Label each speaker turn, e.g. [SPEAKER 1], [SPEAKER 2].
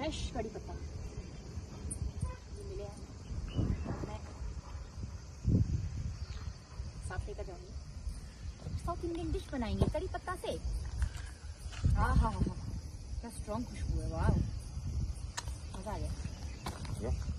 [SPEAKER 1] Fresh कड़ी पत्ता मिले हैं। मैं साथ लेकर जाऊंगी। साउथ इंडियन डिश बनाएंगे कड़ी पत्ता से। हाँ हाँ हाँ हाँ, क्या स्ट्रॉन्ग खुशबू है, वाह, मजा आ गया।